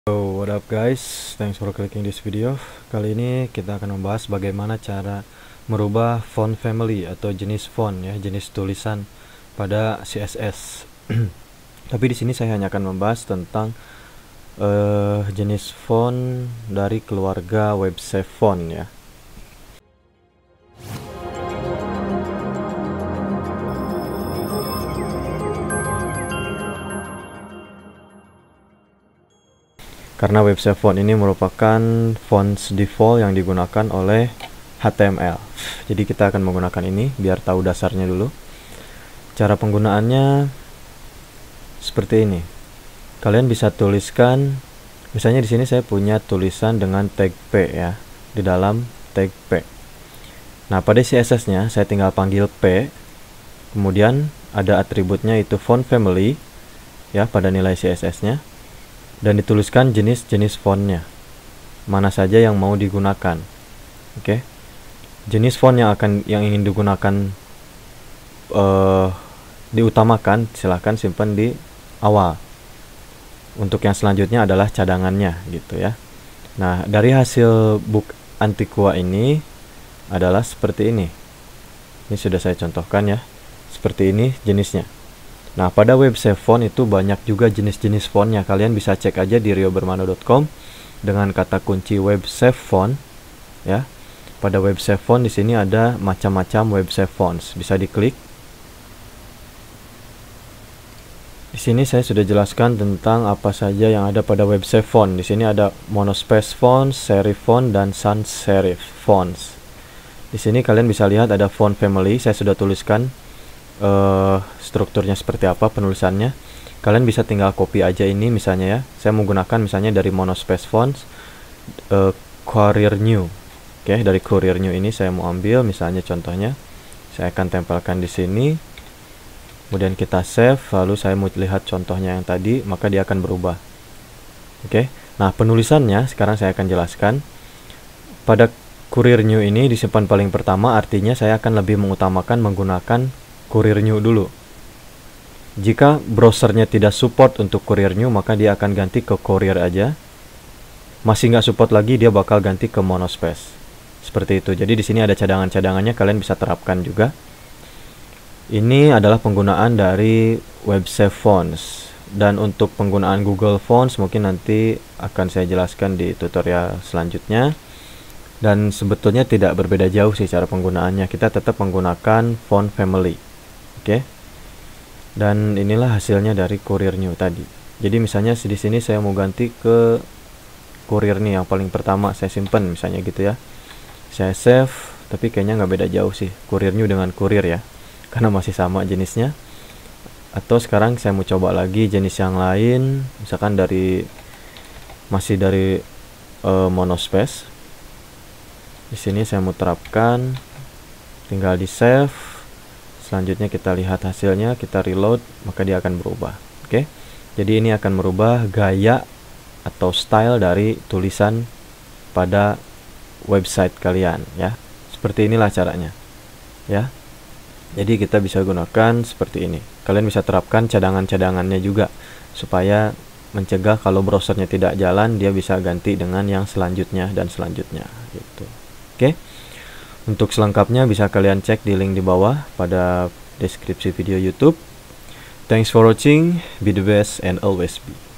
So, what up guys, thanks for clicking this video. Kali ini kita akan membahas bagaimana cara merubah font family atau jenis font ya, jenis tulisan pada CSS. Tapi di sini saya hanya akan membahas tentang jenis font dari keluarga WebSafe font ya. Karena WebSafe font ini merupakan fonts default yang digunakan oleh HTML. Jadi kita akan menggunakan ini biar tahu dasarnya dulu. Cara penggunaannya seperti ini. Kalian bisa tuliskan, misalnya di sini saya punya tulisan dengan tag P ya, di dalam tag P. Nah, pada CSS-nya saya tinggal panggil P. Kemudian ada atributnya itu font family ya pada nilai CSS-nya. Dan dituliskan jenis-jenis fontnya, mana saja yang mau digunakan. Oke. Jenis font yang ingin digunakan diutamakan, silahkan simpan di awal. Untuk yang selanjutnya adalah cadangannya gitu ya. Nah, dari hasil book Antiqua ini adalah seperti ini. Ini sudah saya contohkan ya. Seperti ini jenisnya. Nah, pada WebSafe font itu banyak juga jenis-jenis fontnya. Kalian bisa cek aja di riobermano.com dengan kata kunci WebSafe font ya. Pada WebSafe font di sini ada macam-macam WebSafe fonts. Bisa diklik. Di sini saya sudah jelaskan tentang apa saja yang ada pada WebSafe font. Di sini ada monospace font, serif font, dan sans serif fonts. Di sini kalian bisa lihat ada font family. Saya sudah tuliskan strukturnya seperti apa, penulisannya. Kalian bisa tinggal copy aja ini misalnya ya. Saya menggunakan misalnya dari monospace fonts Courier New. Oke, dari Courier New ini saya mau ambil misalnya contohnya. Saya akan tempelkan di sini. Kemudian kita save, lalu saya mau lihat contohnya yang tadi, maka dia akan berubah. Oke. Nah, penulisannya sekarang saya akan jelaskan. Pada Courier New ini disimpan paling pertama, artinya saya akan lebih mengutamakan menggunakan Courier New dulu. Jika browsernya tidak support untuk Courier New, maka dia akan ganti ke Courier aja. Masih nggak support lagi, dia bakal ganti ke monospace. Seperti itu. Jadi di sini ada cadangan-cadangannya, kalian bisa terapkan juga. Ini adalah penggunaan dari WebSafe fonts. Dan untuk penggunaan Google Fonts mungkin nanti akan saya jelaskan di tutorial selanjutnya. Dan sebetulnya tidak berbeda jauh sih cara penggunaannya. Kita tetap menggunakan font family. Oke. Dan inilah hasilnya dari Courier New tadi. Jadi misalnya di sini saya mau ganti ke Courier nih yang paling pertama saya simpen misalnya gitu ya. Saya save, tapi kayaknya nggak beda jauh sih Courier New dengan Courier ya. Karena masih sama jenisnya. Atau sekarang saya mau coba lagi jenis yang lain, misalkan masih dari monospace. Di sini saya mau terapkan, tinggal di save. Selanjutnya kita lihat hasilnya, kita reload, maka dia akan berubah. Oke. Jadi ini akan merubah gaya atau style dari tulisan pada website kalian ya. Seperti inilah caranya. Ya. Jadi kita bisa gunakan seperti ini. Kalian bisa terapkan cadangan-cadangannya juga supaya mencegah kalau browsernya tidak jalan, dia bisa ganti dengan yang selanjutnya dan selanjutnya gitu. Oke. Untuk selengkapnya bisa kalian cek di link di bawah pada deskripsi video YouTube. Thanks for watching, be the best and always be.